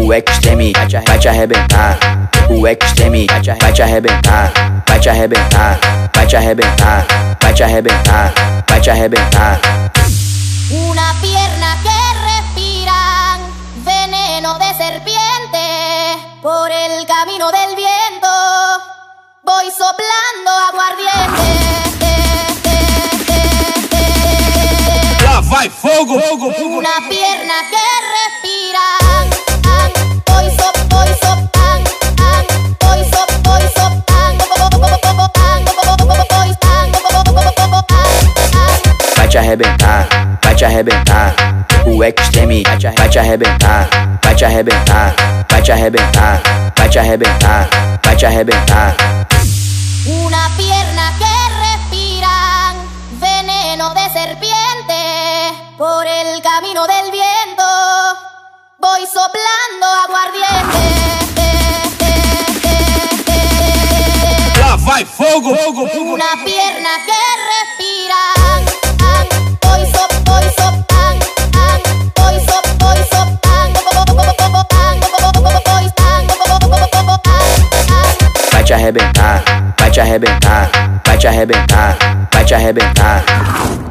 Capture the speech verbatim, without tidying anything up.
O Extreme vai te, vai te arrebentar. O Extreme vai te, vai te arrebentar. Vai te arrebentar, vai te arrebentar, vai te arrebentar, vai te arrebentar. Una pierna que respiran veneno de serpiente. Por el camino del viento voy soplando aguardiente. Lá vai fogo, fogo, fogo. Una pierna que respiran, voy so, voy soplando, voy so, voy soplando, vai te arrebentar, vai te arrebentar. O Extreme vai te, vai te arrebentar, vai te arrebentar, vai te arrebentar, vai te arrebentar, vai te arrebentar. Una pierna que respiran veneno de serpiente. Por el camino del viento voy soplando aguardiente. Lá vai fogo, fogo, fogo. Una pierna que respiran, voy so, voy soplando, voy so, voy soplando, vai te arrebentar, vai te arrebentar, vai te arrebentar, vai te arrebentar.